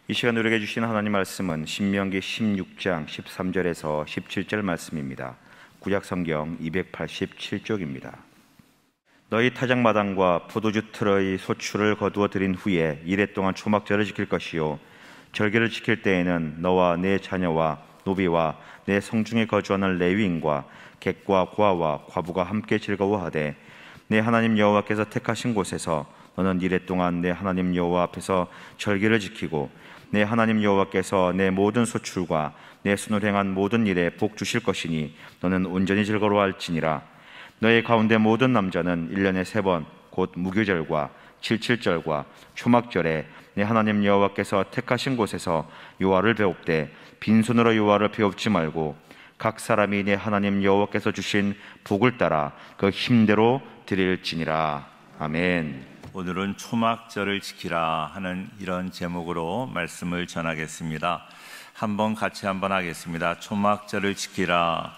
이 시간 우리에게 주신 하나님 말씀은 신명기 16장 13절에서 17절 말씀입니다. 구약성경 287쪽입니다. 너희 타작마당과 포도주 틀의 소출을 거두어 들인 후에 이레 동안 초막절을 지킬 것이요, 절기를 지킬 때에는 너와 내 자녀와 노비와 내 성중에 거주하는 레위인과 객과 고아와 과부가 함께 즐거워하되, 내 하나님 여호와께서 택하신 곳에서 너는 이레 동안 내 하나님 여호와 앞에서 절기를 지키고, 내 하나님 여호와께서 내 모든 소출과 내 손을 행한 모든 일에 복 주실 것이니 너는 온전히 즐거워할지니라. 너희 가운데 모든 남자는 1년에 3번 곧 무교절과 칠칠절과 초막절에 내 하나님 여호와께서 택하신 곳에서 요하를 배웁되, 빈손으로 요하를 배웁지 말고 각 사람이 내 하나님 여호와께서 주신 복을 따라 그 힘대로 드릴지니라. 아멘. 오늘은 초막절을 지키라 하는 이런 제목으로 말씀을 전하겠습니다. 같이 한번 하겠습니다. 초막절을 지키라.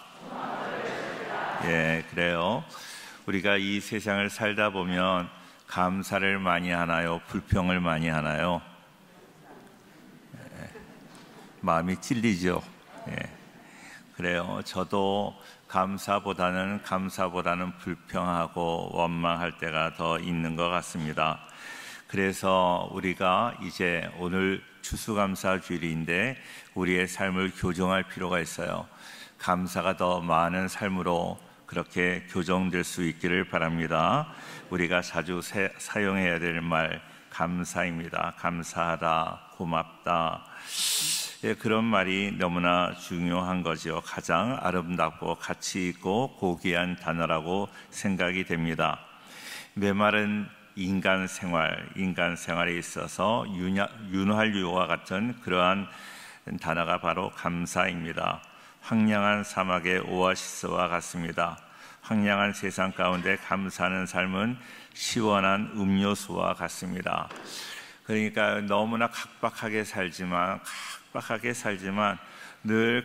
예, 그래요. 우리가 이 세상을 살다 보면 감사를 많이 하나요? 불평을 많이 하나요? 마음이 찔리죠. 예, 그래요. 저도 감사보다는 불평하고 원망할 때가 더 있는 것 같습니다. 그래서 우리가 이제 오늘 추수감사주일인데 우리의 삶을 교정할 필요가 있어요. 감사가 더 많은 삶으로 그렇게 교정될 수 있기를 바랍니다. 우리가 자주 사용해야 될 말, 감사입니다. 감사하다, 고맙다. 예, 그런 말이 너무나 중요한 거죠. 가장 아름답고 가치 있고 고귀한 단어라고 생각이 됩니다. 메마른 인간 생활에 있어서 윤활유와 같은 그러한 단어가 바로 감사입니다. 황량한 사막의 오아시스와 같습니다. 황량한 세상 가운데 감사하는 삶은 시원한 음료수와 같습니다. 그러니까 너무나 각박하게 살지만 늘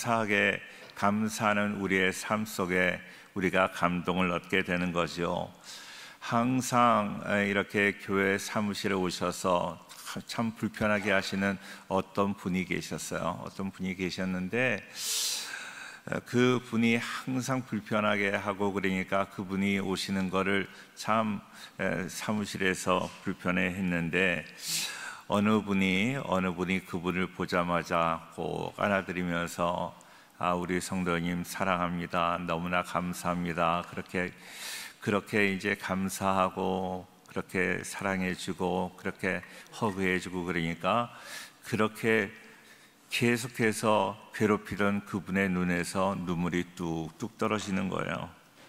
감사하는 우리의 삶 속에 우리가 감동을 얻게 되는 거죠. 항상 이렇게 교회 사무실에 오셔서 참 불편하게 하시는 어떤 분이 계셨어요. 어떤 분이 계셨는데 그 분이 항상 불편하게 하고 그러니까 그분이 오시는 거를 참 사무실에서 불편해 했는데 어느 분이 그분을 보자마자 꼭 안아드리면서 우리 성도님 사랑합니다. 너무나 감사합니다. 그렇게 이제 감사하고 그렇게 사랑해주고 그렇게 허그해주고 그러니까 그렇게 계속해서 괴롭히던 그분의 눈에서 눈물이 뚝뚝 떨어지는 거예요.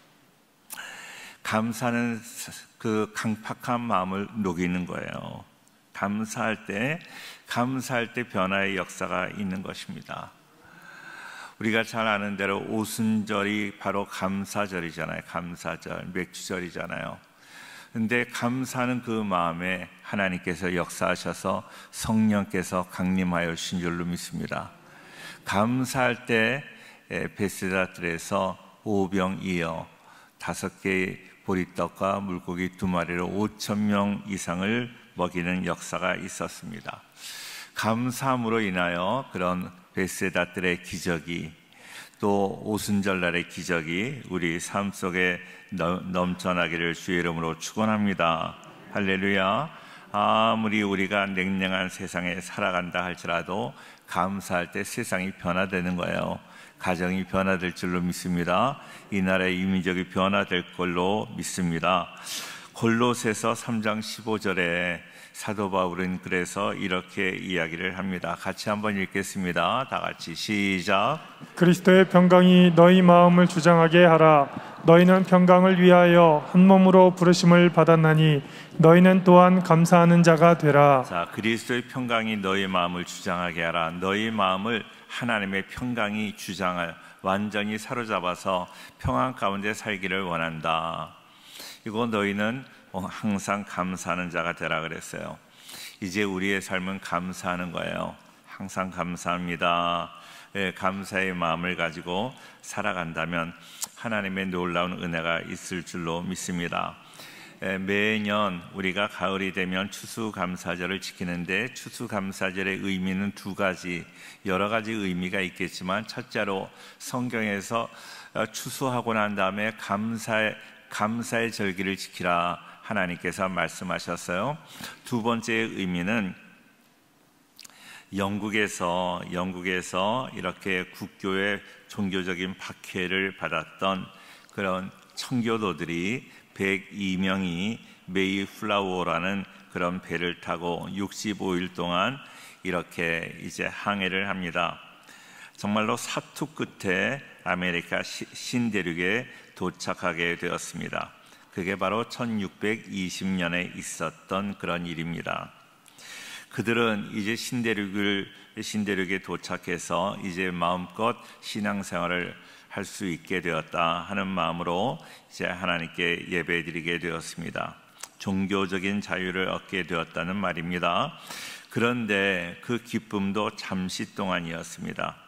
감사는 그 강팍한 마음을 녹이는 거예요. 감사할 때 변화의 역사가 있는 것입니다. 우리가 잘 아는 대로 오순절이 바로 감사절이잖아요. 감사절, 맥주절이잖아요. 근데 감사하는 그 마음에 하나님께서 역사하셔서 성령께서 강림하여 주신 줄로 믿습니다. 감사할 때 베세다 뜰에서 오병이어 5개의 보리떡과 물고기 2마리로 5,000명 이상을 먹이는 역사가 있었습니다. 감사함으로 인하여 그런 베세다 뜰의 기적이, 또 오순절날의 기적이 우리 삶 속에 넘쳐나기를 주의 이름으로 축원합니다. 할렐루야. 아무리 우리가 냉랭한 세상에 살아간다 할지라도 감사할 때 세상이 변화되는 거예요. 가정이 변화될 줄로 믿습니다. 이 나라의 이민족이 변화될 걸로 믿습니다. 골로새서 3장 15절에 사도 바울은 그래서 이렇게 이야기를 합니다. 같이 한번 읽겠습니다. 다 같이 시작. 그리스도의 평강이 너희 마음을 주장하게 하라. 너희는 평강을 위하여 한 몸으로 부르심을 받았나니 너희는 또한 감사하는 자가 되라. 자, 그리스도의 평강이 너희 마음을 주장하게 하라. 너희 마음을 하나님의 평강이 주장할, 완전히 사로잡아서 평안 가운데 살기를 원한다. 이거 너희는 항상 감사하는 자가 되라 그랬어요. 이제 우리의 삶은 감사하는 거예요. 항상 감사합니다. 감사의 마음을 가지고 살아간다면 하나님의 놀라운 은혜가 있을 줄로 믿습니다. 매년 우리가 가을이 되면 추수감사절을 지키는데 추수감사절의 의미는 두 가지, 여러 가지 의미가 있겠지만 첫째로 성경에서 추수하고 난 다음에 감사의 절기를 지키라 하나님께서 말씀하셨어요. 두 번째 의미는 영국에서 이렇게 국교의 종교적인 박해를 받았던 그런 청교도들이 102명이 메이플라워라는 그런 배를 타고 65일 동안 이렇게 이제 항해를 합니다. 정말로 사투 끝에 아메리카 신대륙에 도착하게 되었습니다. 그게 바로 1620년에 있었던 그런 일입니다. 그들은 이제 신대륙에 도착해서 이제 마음껏 신앙생활을 할 수 있게 되었다 하는 마음으로 이제 하나님께 예배드리게 되었습니다. 종교적인 자유를 얻게 되었다는 말입니다. 그런데 그 기쁨도 잠시 동안이었습니다.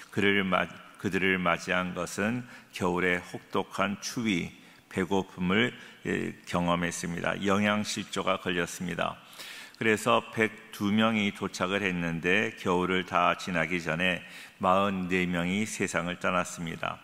그들을 맞이한 것은 겨울의 혹독한 추위, 배고픔을 경험했습니다. 영양실조가 걸렸습니다. 그래서 102명이 도착을 했는데 겨울을 다 지나기 전에 44명이 세상을 떠났습니다.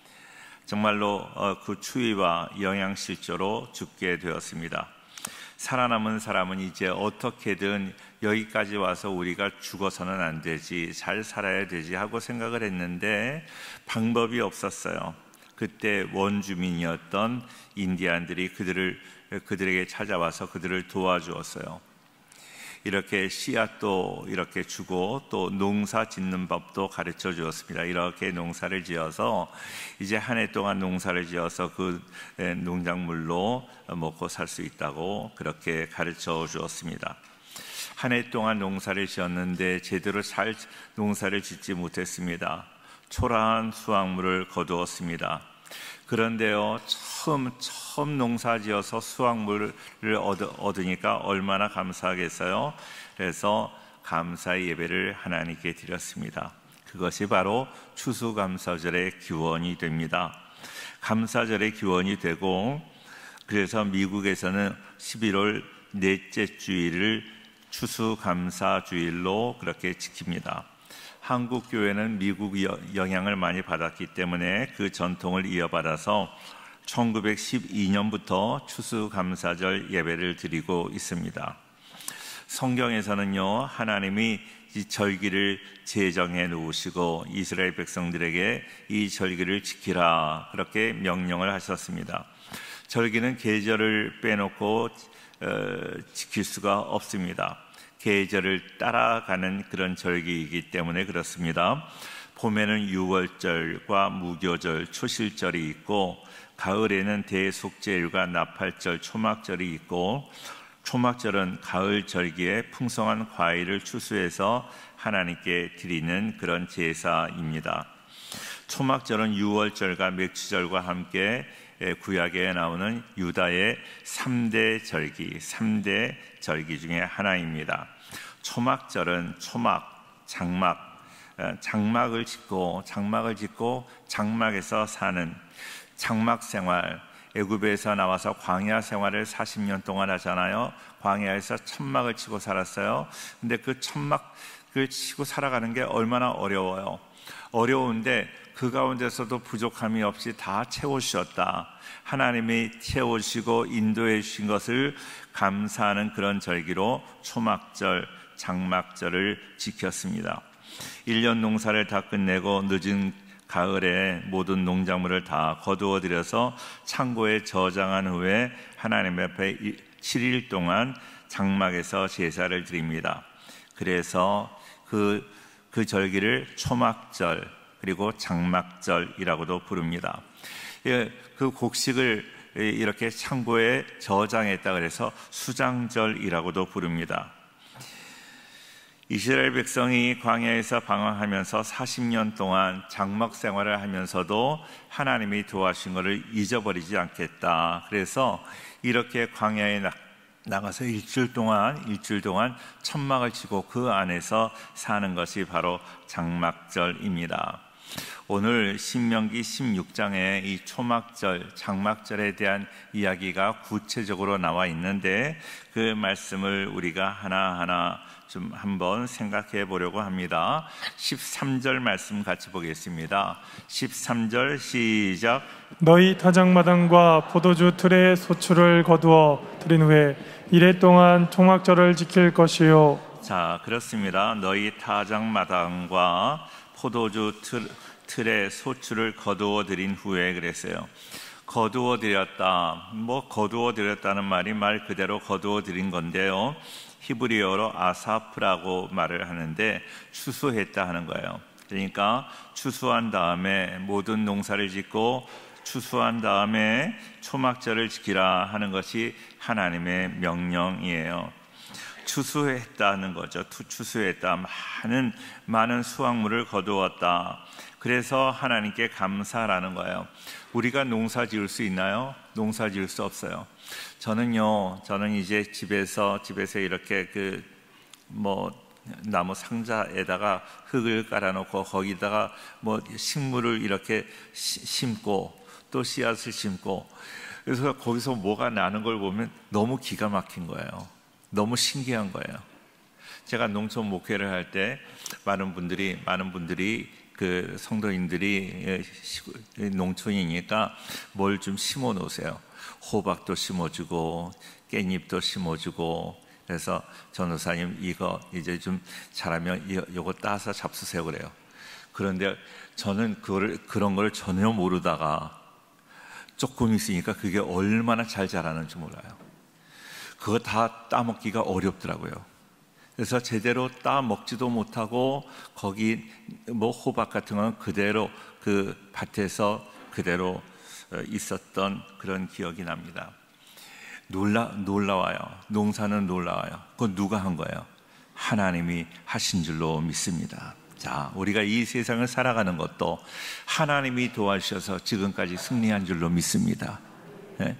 정말로 그 추위와 영양실조로 죽게 되었습니다. 살아남은 사람은 이제 어떻게든 여기까지 와서 우리가 죽어서는 안 되지, 잘 살아야 되지 하고 생각을 했는데 방법이 없었어요. 그때 원주민이었던 인디안들이 그들에게 찾아와서 그들을 도와주었어요. 이렇게 씨앗도 이렇게 주고 또 농사 짓는 법도 가르쳐 주었습니다. 이렇게 농사를 지어서 이제 한 해 동안 농사를 지어서 그 농작물로 먹고 살 수 있다고 그렇게 가르쳐 주었습니다. 한 해 동안 농사를 지었는데 제대로 잘 농사를 짓지 못했습니다. 초라한 수확물을 거두었습니다. 그런데요, 처음 농사지어서 수확물을 얻으니까 얼마나 감사하겠어요. 그래서 감사의 예배를 하나님께 드렸습니다. 그것이 바로 추수감사절의 기원이 됩니다. 감사절의 기원이 되고, 그래서 미국에서는 11월 넷째 주일을 추수감사주일로 그렇게 지킵니다. 한국 교회는 미국 영향을 많이 받았기 때문에 그 전통을 이어받아서 1912년부터 추수감사절 예배를 드리고 있습니다. 성경에서는요, 하나님이 이 절기를 제정해 놓으시고 이스라엘 백성들에게 이 절기를 지키라 그렇게 명령을 하셨습니다. 절기는 계절을 빼놓고 지킬 수가 없습니다. 계절을 따라가는 그런 절기이기 때문에 그렇습니다. 봄에는 유월절과 무교절, 초실절이 있고, 가을에는 대속제일과 나팔절, 초막절이 있고, 초막절은 가을 절기에 풍성한 과일을 추수해서 하나님께 드리는 그런 제사입니다. 초막절은 유월절과 맥주절과 함께 구약에 나오는 유다의 3대 절기 중에 하나입니다. 초막절은 장막을 짓고 장막에서 사는 장막 생활, 애굽에서 나와서 광야 생활을 40년 동안 하잖아요. 광야에서 천막을 치고 살았어요. 근데 그 천막을 치고 살아가는 게 얼마나 어려워요. 어려운데 그 가운데서도 부족함이 없이 다 채워주셨다. 하나님이 채워주시고 인도해 주신 것을 감사하는 그런 절기로 초막절, 장막절을 지켰습니다. 1년 농사를 다 끝내고 늦은 가을에 모든 농작물을 다 거두어들여서 창고에 저장한 후에 하나님 앞에 7일 동안 장막에서 제사를 드립니다. 그래서 그 절기를 초막절 그리고 장막절이라고도 부릅니다. 그 곡식을 이렇게 창고에 저장했다 그래서 수장절이라고도 부릅니다. 이스라엘 백성이 광야에서 방황하면서 40년 동안 장막 생활을 하면서도 하나님이 도와주신 것을 잊어버리지 않겠다. 그래서 이렇게 광야에 나가서 일주일 동안 천막을 치고 그 안에서 사는 것이 바로 장막절입니다. 오늘 신명기 16장에 이 초막절, 장막절에 대한 이야기가 구체적으로 나와 있는데 그 말씀을 우리가 하나하나 좀 한번 생각해 보려고 합니다. 13절 말씀 같이 보겠습니다. 13절 시작. 너희 타작마당과 포도주 틀에 소출을 거두어 들인 후에 이래 동안 초막절을 지킬 것이요. 자, 그렇습니다. 너희 타작마당과 포도주 틀에 소출을 거두어 들인 후에 그랬어요. 거두어 들였다. 거두어 들였다는 말이 말 그대로 거두어 들인 건데요. 히브리어로 아사프라고 말을 하는데 추수했다 하는 거예요. 그러니까 추수한 다음에 모든 농사를 짓고 추수한 다음에 초막절을 지키라 하는 것이 하나님의 명령이에요. 추수했다는 거죠. 추수했다. 많은 수확물을 거두었다. 그래서 하나님께 감사라는 거예요. 우리가 농사 지을 수 있나요? 농사 지을 수 없어요. 저는 이제 집에서 이렇게 나무 상자에다가 흙을 깔아놓고 거기다가 식물을 이렇게 심고 또 씨앗을 심고, 그래서 거기서 뭐가 나는 걸 보면 너무 기가 막힌 거예요. 너무 신기한 거예요. 제가 농촌 목회를 할 때 많은 분들이 그 성도인들이 농촌이니까 뭘 좀 심어 놓으세요. 호박도 심어주고 깻잎도 심어주고. 그래서 전도사님 이거 이제 좀 자라면 이거 따서 잡수세요 그래요. 그런데 저는 그런 걸 전혀 모르다가 조금 있으니까 그게 얼마나 잘 자라는지 몰라요. 그거 다 따먹기가 어렵더라고요. 그래서 제대로 따먹지도 못하고 거기 호박 같은 건 그대로 그 밭에서 그대로 있었던 그런 기억이 납니다. 놀라워요. 농사는 놀라워요. 그건 누가 한 거예요? 하나님이 하신 줄로 믿습니다. 자, 우리가 이 세상을 살아가는 것도 하나님이 도와주셔서 지금까지 승리한 줄로 믿습니다. 네?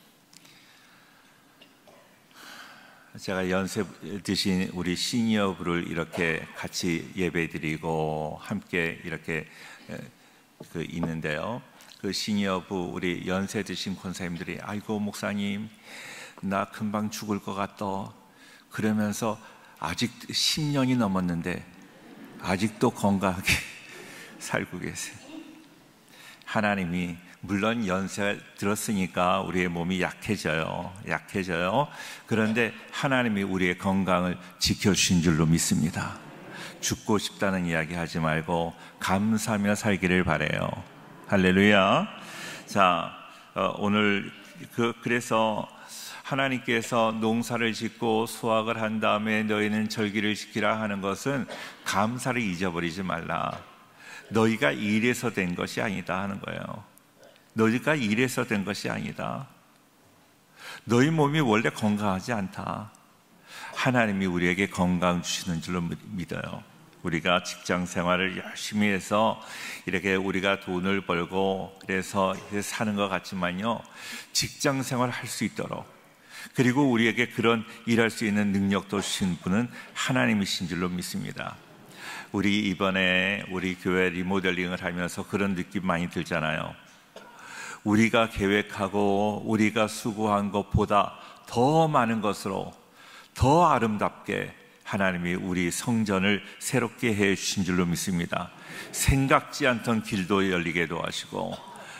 제가 연세 드신 우리 시니어부를 이렇게 같이 예배드리고 함께 이렇게 있는데요. 그 시니어부 우리 연세 드신 권사님들이 아이고 목사님 나 금방 죽을 것 같다 그러면서 아직 10년이 넘었는데 아직도 건강하게 살고 계세요. 하나님이 물론 연세가 들었으니까 우리의 몸이 약해져요. 그런데 하나님이 우리의 건강을 지켜주신 줄로 믿습니다. 죽고 싶다는 이야기 하지 말고 감사하며 살기를 바라요. 할렐루야. 자, 오늘 그래서 하나님께서 농사를 짓고 수확을 한 다음에 너희는 절기를 지키라 하는 것은 감사를 잊어버리지 말라. 너희가 일해서 된 것이 아니다 하는 거예요. 너희가 일해서 된 것이 아니다. 너희 몸이 원래 건강하지 않다. 하나님이 우리에게 건강 주시는 줄로 믿어요. 우리가 직장 생활을 열심히 해서 이렇게 우리가 돈을 벌고 그래서 사는 것 같지만요, 직장 생활을 할 수 있도록, 그리고 우리에게 그런 일할 수 있는 능력도 주신 분은 하나님이신 줄로 믿습니다. 우리 이번에 우리 교회 리모델링을 하면서 그런 느낌 많이 들잖아요. 우리가 계획하고 우리가 수고한 것보다 더 많은 것으로 더 아름답게 하나님이 우리 성전을 새롭게 해 주신 줄로 믿습니다. 생각지 않던 길도 열리게 도와주시고,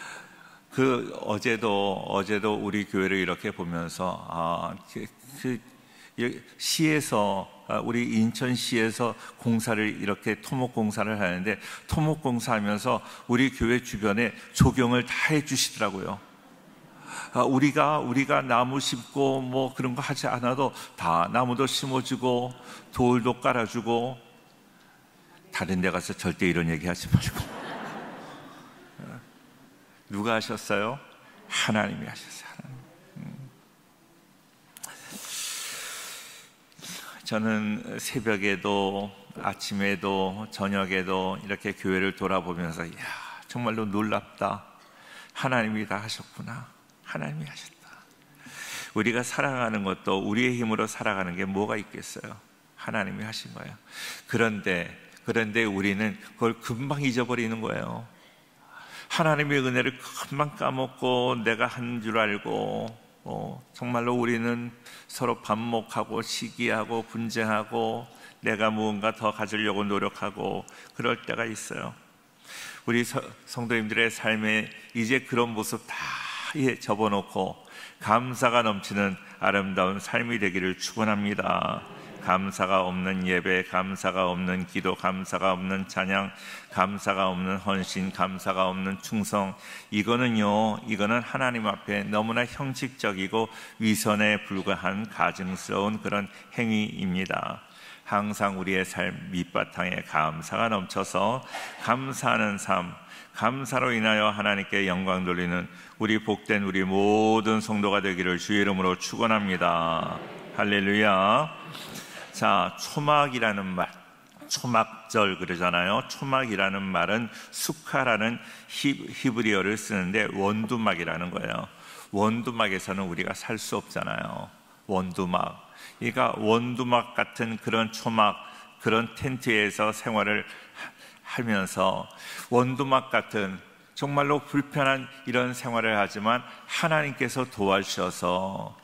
어제도 우리 교회를 이렇게 보면서 시에서 우리 인천시에서 공사를 이렇게 토목 공사를 하는데, 토목 공사하면서 우리 교회 주변에 조경을 다 해주시더라고요. 우리가 나무 심고 그런 거 하지 않아도 다 나무도 심어주고 돌도 깔아주고. 다른 데 가서 절대 이런 얘기 하지 말고. 누가 하셨어요? 하나님이 하셨어요. 저는 새벽에도 아침에도 저녁에도 이렇게 교회를 돌아보면서 이야, 정말로 놀랍다. 하나님이 다 하셨구나. 하나님이 하셨다. 우리가 살아가는 것도 우리의 힘으로 살아가는 게 뭐가 있겠어요? 하나님이 하신 거예요. 그런데 그런데 우리는 그걸 금방 잊어버리는 거예요. 하나님의 은혜를 금방 까먹고 내가 한 줄 알고 정말로 우리는 서로 반목하고 시기하고 분쟁하고 내가 무언가 더 가지려고 노력하고 그럴 때가 있어요. 우리 성도님들의 삶에 이제 그런 모습 다 접어놓고 감사가 넘치는 아름다운 삶이 되기를 축원합니다. 감사가 없는 예배, 감사가 없는 기도, 감사가 없는 찬양, 감사가 없는 헌신, 감사가 없는 충성, 이거는 하나님 앞에 너무나 형식적이고 위선에 불과한 가증스러운 그런 행위입니다. 항상 우리의 삶 밑바탕에 감사가 넘쳐서 감사하는 삶, 감사로 인하여 하나님께 영광 돌리는 우리 복된 우리 모든 성도가 되기를 주의 이름으로 축원합니다. 할렐루야. 자, 초막이라는 말, 초막절 그러잖아요. 초막이라는 말은 수카라는 히브리어를 쓰는데 원두막이라는 거예요. 원두막에서는 우리가 살 수 없잖아요. 원두막. 그러니까 원두막 같은 그런 초막, 그런 텐트에서 생활을 하면서 원두막 같은 정말로 불편한 이런 생활을 하지만 하나님께서 도와주셔서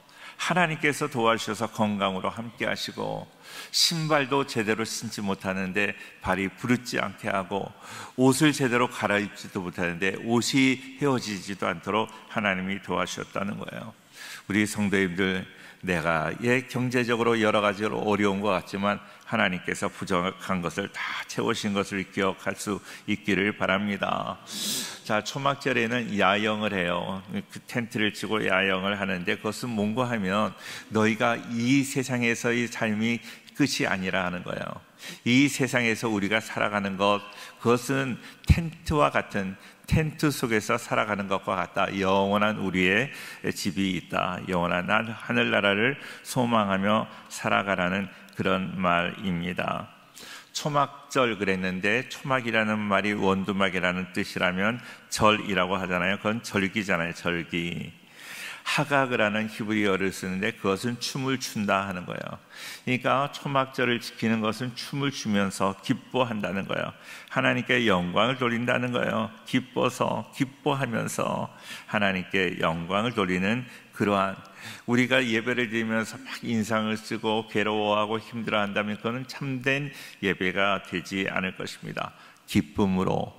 건강으로 함께 하시고, 신발도 제대로 신지 못하는데 발이 부르지 않게 하고, 옷을 제대로 갈아입지도 못하는데 옷이 헤어지지도 않도록 하나님이 도와주셨다는 거예요. 우리 성도님들, 내가 경제적으로 여러 가지로 어려운 것 같지만 하나님께서 부족한 것을 다 채우신 것을 기억할 수 있기를 바랍니다. 자, 초막절에는 야영을 해요. 그 텐트를 치고 야영을 하는데 그것은 뭔가 하면 너희가 이 세상에서의 삶이 끝이 아니라 하는 거예요. 이 세상에서 우리가 살아가는 것, 그것은 텐트와 같은, 텐트 속에서 살아가는 것과 같다. 영원한 우리의 집이 있다. 영원한 하늘나라를 소망하며 살아가라는 그런 말입니다. 초막절 그랬는데, 초막이라는 말이 원두막이라는 뜻이라면 절이라고 하잖아요. 그건 절기잖아요. 절기. 하각이라는 히브리어를 쓰는데 그것은 춤을 춘다 하는 거예요. 그러니까 초막절을 지키는 것은 춤을 추면서 기뻐한다는 거예요. 하나님께 영광을 돌린다는 거예요. 기뻐하면서 하나님께 영광을 돌리는 그러한, 우리가 예배를 드리면서 막 인상을 쓰고 괴로워하고 힘들어한다면 그거는 참된 예배가 되지 않을 것입니다. 기쁨으로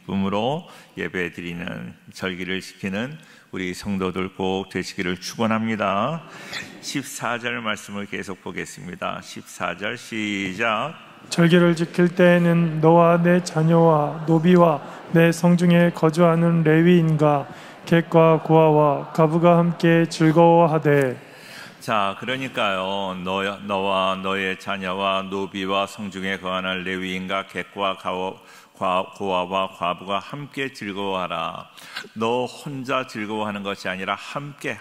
예배 드리는, 절기를 지키는 우리 성도들 꼭 되시기를 축원합니다. 14절 말씀을 계속 보겠습니다. 14절 시작. 절기를 지킬 때에는 너와 내 자녀와 노비와 내 성중에 거주하는 레위인과 객과 고아와 과부가 함께 즐거워하되. 자, 그러니까요, 너와 너의 자녀와 노비와 성중에 거하는 레위인과 객과 고아와 과부가 함께 즐거워하라. 너 혼자 즐거워하는 것이 아니라 함께.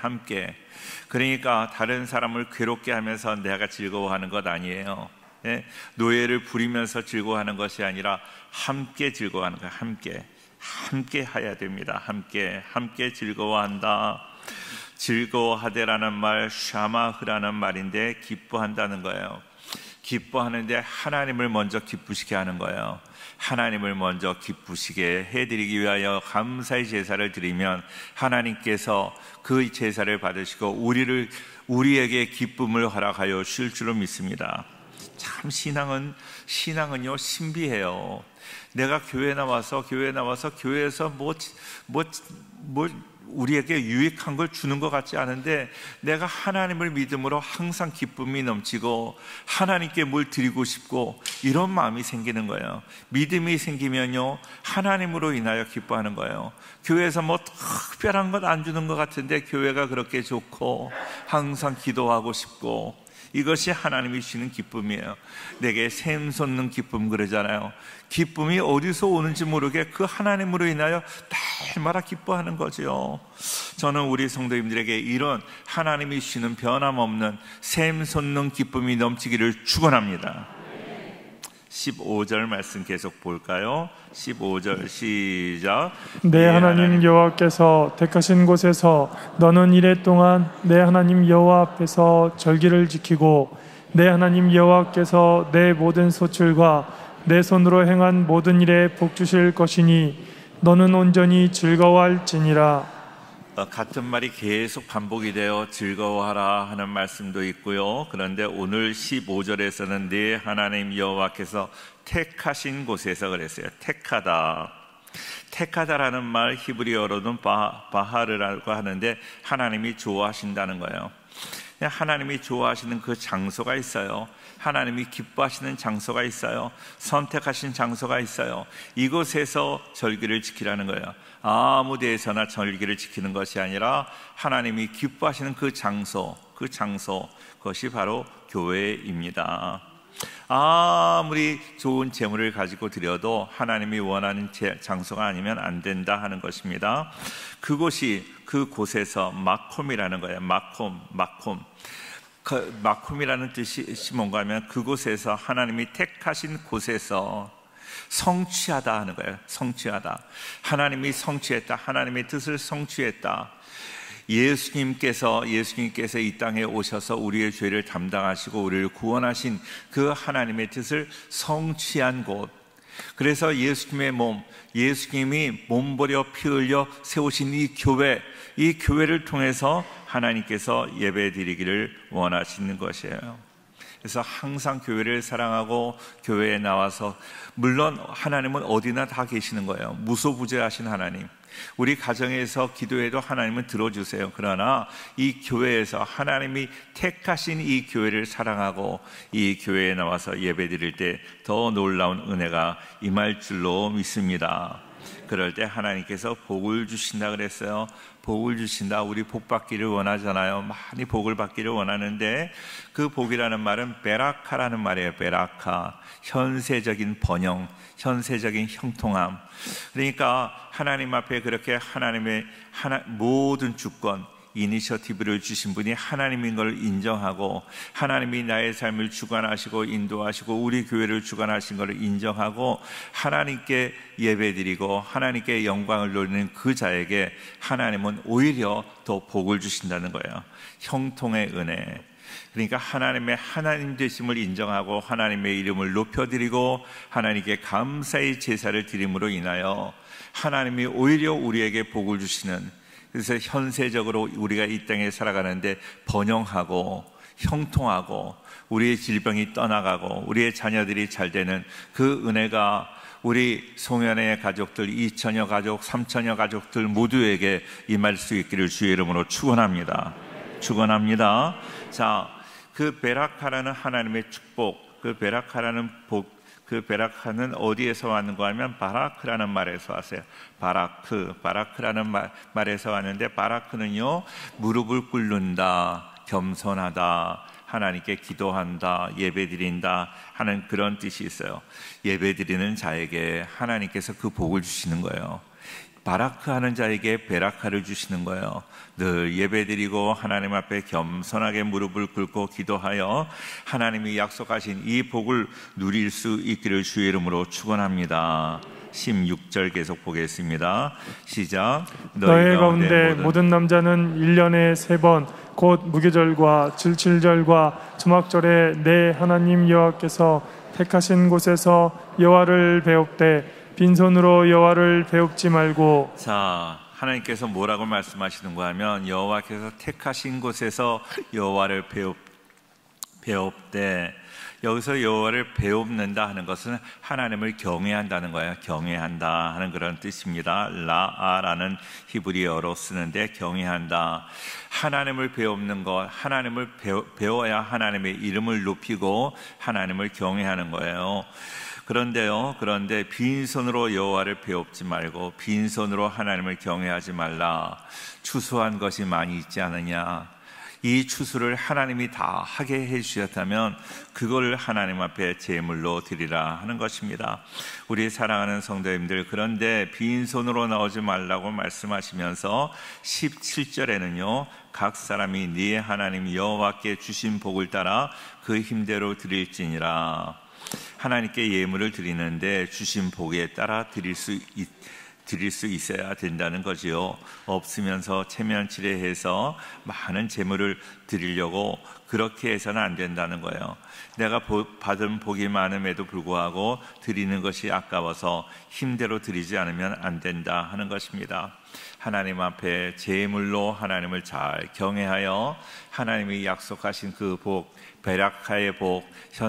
그러니까 다른 사람을 괴롭게 하면서 내가 즐거워하는 것 아니에요. 노예를 부리면서 즐거워하는 것이 아니라 함께 즐거워하는 거예요. 함께 해야 됩니다. 함께 즐거워한다. 즐거워하되라는 말, 샤마흐라는 말인데 기뻐한다는 거예요. 기뻐하는데 하나님을 먼저 기쁘시게 하는 거예요. 하나님을 먼저 기쁘시게 해드리기 위하여 감사의 제사를 드리면 하나님께서 그 제사를 받으시고 우리에게 기쁨을 허락하여 주실 줄로 믿습니다. 참 신앙은요 신비해요. 내가 교회 나와서 교회에서 뭐 우리에게 유익한 걸 주는 것 같지 않은데, 내가 하나님을 믿음으로 항상 기쁨이 넘치고 하나님께 뭘 드리고 싶고 이런 마음이 생기는 거예요. 믿음이 생기면요 하나님으로 인하여 기뻐하는 거예요. 교회에서 뭐 특별한 것 안 주는 것 같은데 교회가 그렇게 좋고 항상 기도하고 싶고, 이것이 하나님이 주시는 기쁨이에요. 내게 샘 솟는 기쁨 그러잖아요. 기쁨이 어디서 오는지 모르게 그 하나님으로 인하여 날마다 기뻐하는 거죠. 저는 우리 성도님들에게 이런 하나님이 주시는 변함없는 샘 솟는 기쁨이 넘치기를 축원합니다. 15절 말씀 계속 볼까요? 15절 시작. 내 하나님 여호와께서 택하신 곳에서 너는 이래 동안 내 하나님 여호와 앞에서 절기를 지키고, 내 하나님 여호와께서 내 모든 소출과 내 손으로 행한 모든 일에 복 주실 것이니 너는 온전히 즐거워할지니라. 같은 말이 계속 반복이 되어 즐거워하라 하는 말씀도 있고요. 그런데 오늘 15절에서는 네 하나님 여호와께서 택하신 곳에서 그랬어요. 택하다. 택하다라는 말 히브리어로는 바하르라고 하는데 하나님이 좋아하신다는 거예요. 하나님이 좋아하시는 그 장소가 있어요. 하나님이 기뻐하시는 장소가 있어요. 선택하신 장소가 있어요. 이곳에서 절기를 지키라는 거예요. 아무 데에서나 절기를 지키는 것이 아니라 하나님이 기뻐하시는 그 장소, 그것이 바로 교회입니다. 아무리 좋은 재물을 가지고 드려도 하나님이 원하는 장소가 아니면 안 된다 하는 것입니다. 그곳에서 마콤이라는 거예요. 마콤. 마콤이라는 뜻이 뭔가 하면 그곳에서 하나님이 택하신 곳에서 성취하다 하는 거예요. 성취하다. 하나님이 성취했다. 하나님의 뜻을 성취했다. 예수님께서 이 땅에 오셔서 우리의 죄를 담당하시고 우리를 구원하신 그 하나님의 뜻을 성취한 곳. 그래서 예수님이 몸버려 피 흘려 세우신 이 교회를 통해서 하나님께서 예배드리기를 원하시는 것이에요. 그래서 항상 교회를 사랑하고 교회에 나와서, 물론 하나님은 어디나 다 계시는 거예요. 무소부재하신 하나님. 우리 가정에서 기도해도 하나님은 들어주세요. 그러나 이 교회에서 하나님이 택하신 이 교회를 사랑하고 이 교회에 나와서 예배드릴 때 더 놀라운 은혜가 임할 줄로 믿습니다. 그럴 때 하나님께서 복을 주신다 그랬어요. 복을 주신다. 우리 복 받기를 원하잖아요. 많이 복을 받기를 원하는데 그 복이라는 말은 베라카라는 말이에요. 베라카. 현세적인 번영, 현세적인 형통함. 그러니까 하나님 앞에 그렇게 하나님의 모든 주권, 이니셔티브를 주신 분이 하나님인 걸 인정하고, 하나님이 나의 삶을 주관하시고 인도하시고 우리 교회를 주관하신 것을 인정하고 하나님께 예배드리고 하나님께 영광을 돌리는 그 자에게 하나님은 오히려 더 복을 주신다는 거예요. 형통의 은혜. 그러니까 하나님의 하나님 되심을 인정하고 하나님의 이름을 높여드리고 하나님께 감사의 제사를 드림으로 인하여 하나님이 오히려 우리에게 복을 주시는, 그래서 현세적으로 우리가 이 땅에 살아가는데 번영하고 형통하고 우리의 질병이 떠나가고 우리의 자녀들이 잘 되는 그 은혜가 우리 송현의 가족들, 2천여 가족, 3천여 가족들 모두에게 임할 수 있기를 주의 이름으로 축원합니다. 자, 그 베라카라는 하나님의 축복, 그 베라카라는 복, 그 베라카는 어디에서 왔는가 하면 바라크라는 말에서 왔어요. 바라크라는 말에서 왔는데, 바라크는요, 무릎을 꿇는다, 겸손하다, 하나님께 기도한다, 예배드린다 하는 그런 뜻이 있어요. 예배드리는 자에게 하나님께서 그 복을 주시는 거예요. 바라크 하는 자에게 베라카를 주시는 거예요. 늘 예배드리고 하나님 앞에 겸손하게 무릎을 꿇고 기도하여 하나님이 약속하신 이 복을 누릴 수 있기를 주의 이름으로 축원합니다. 16절 계속 보겠습니다. 시작. 너희 가운데 모든 남자는 1년에 3번 곧 무교절과 질칠절과 초막절에 내 하나님 여호와께서 택하신 곳에서 여호와를 배웁되 빈손으로 여호와를 배웁지 말고. 자, 하나님께서 뭐라고 말씀하시는가 하면 여호와께서 택하신 곳에서 여호와를 배웁되, 여기서 여호와를 배웁는다 하는 것은 하나님을 경외한다는 거예요. 경외한다 하는 그런 뜻입니다. 라아라는 히브리어로 쓰는데 경외한다. 하나님을 배우는 것, 하나님을 배워야 하나님의 이름을 높이고 하나님을 경외하는 거예요. 그런데 빈손으로 여호와를 배웁지 말고 빈손으로 하나님을 경외하지 말라. 추수한 것이 많이 있지 않느냐. 이 추수를 하나님이 다 하게 해주셨다면 그걸 하나님 앞에 제물로 드리라 하는 것입니다. 우리 사랑하는 성도님들, 그런데 빈손으로 나오지 말라고 말씀하시면서 17절에는요, 각 사람이 네 하나님 여호와께 주신 복을 따라 그 힘대로 드릴지니라. 하나님께 예물을 드리는데 주신 복에 따라 드릴 수 드릴 수 있어야 된다는 거지요. 없으면서 체면치레해서 많은 재물을 드리려고 그렇게 해서는 안 된다는 거예요. 내가 받은 복이 많음에도 불구하고 드리는 것이 아까워서 힘대로 드리지 않으면 안 된다 하는 것입니다. 하나님 앞에 제물로 하나님을 잘 경외하여 하나님이 약속하신 그 복, 베라카의 복,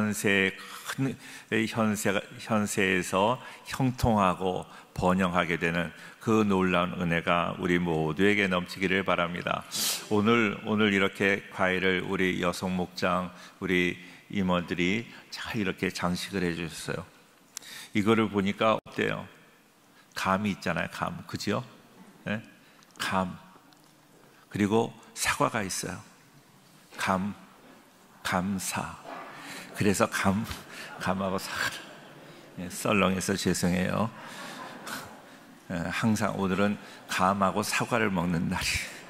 현세에서 형통하고 번영하게 되는 그 놀라운 은혜가 우리 모두에게 넘치기를 바랍니다. 오늘 이렇게 과일을 우리 여성 목장, 우리 임원들이 잘 이렇게 장식을 해주셨어요. 이거를 보니까 어때요? 감이 있잖아요. 감, 그죠? 네? 감, 그리고 사과가 있어요. 감사. 그래서 감하고 사과를 썰렁해서 죄송해요. 항상 오늘은 감하고 사과를 먹는 날이.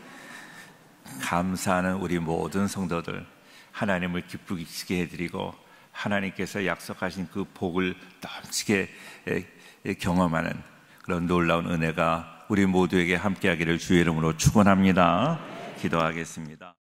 감사하는 우리 모든 성도들, 하나님을 기쁘게 해드리고 하나님께서 약속하신 그 복을 넘치게 경험하는 그런 놀라운 은혜가 우리 모두에게 함께하기를 주의 이름으로 축원합니다. 기도하겠습니다.